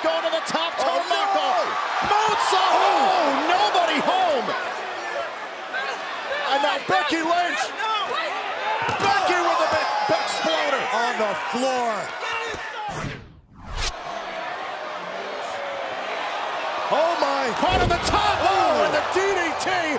going to the top turnbuckle. Moonsault. Oh, nobody home. And now Becky Lynch. Becky with the exploder on the floor. Oh my! Caught on the top. Oh, and the DDT.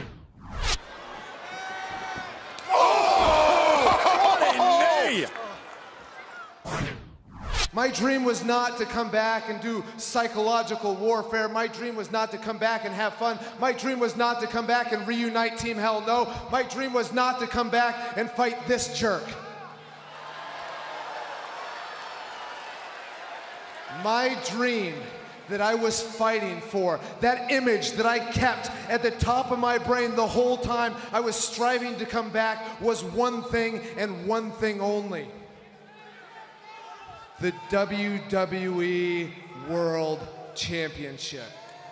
My dream was not to come back and do psychological warfare. My dream was not to come back and have fun. My dream was not to come back and reunite Team Hell No. My dream was not to come back and fight this jerk. My dream that I was fighting for, that image that I kept at the top of my brain the whole time I was striving to come back, was one thing and one thing only. The WWE World Championship.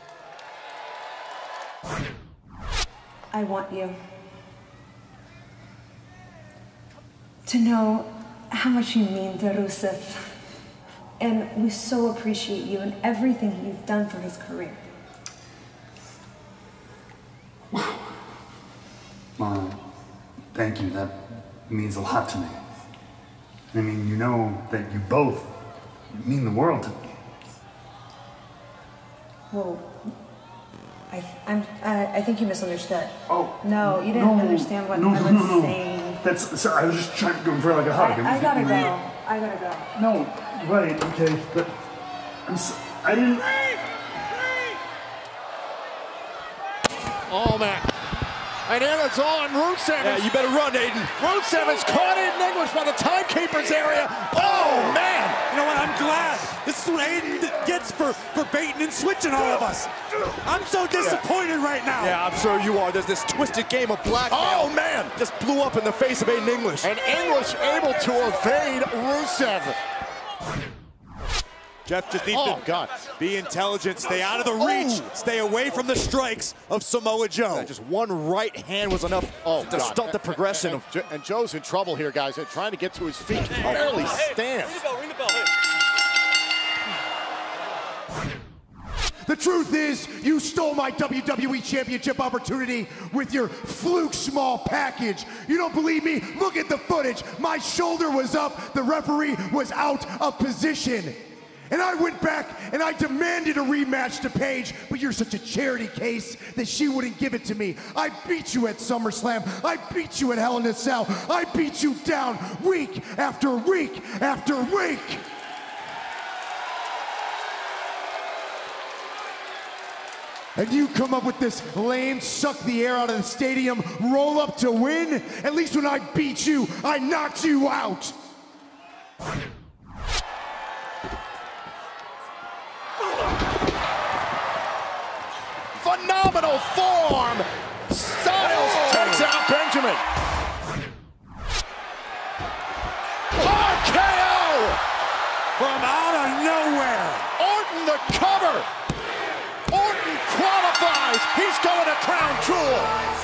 I want you to know how much you mean to Rusev. And we so appreciate you and everything you've done for his career. Wow. Mom, thank you. That means a lot to me. I mean, you know that you both mean the world to me. Well, I think you misunderstood. Oh. No, you didn't understand what I was saying. Sorry, I was just trying to go for like a hug. I gotta go. I gotta go. No, right, okay, but I didn't. Oh man. And then it's on Rusev. Yeah, you better run, Aiden. Rusev is caught in English by the timekeeper's area. Oh, man. You know what? I'm glad. This is what Aiden gets for baiting and switching all of us. I'm so disappointed right now. Yeah, I'm sure you are. There's this twisted game of blackmail. Oh, man. Just blew up in the face of Aiden English. And English able to evade Rusev. Jeff just needs to be intelligent, stay out of the reach, stay away from the strikes of Samoa Joe. Yeah, just one right hand was enough to stunt the progression. And Joe's in trouble here, guys. They're trying to get to his feet. He can barely stand. Ring the bell. The truth is, you stole my WWE Championship opportunity with your fluke small package. You don't believe me? Look at the footage. My shoulder was up. The referee was out of position. And I went back and I demanded a rematch to Paige, but you're such a charity case that she wouldn't give it to me. I beat you at SummerSlam. I beat you at Hell in a Cell. I beat you down week after week after week. And you come up with this lame, suck the air out of the stadium, roll up to win? At least when I beat you, I knocked you out. Phenomenal forearm. Styles takes out Benjamin. RKO from out of nowhere. Orton the cover. Orton qualifies. He's going to Crown Jewel.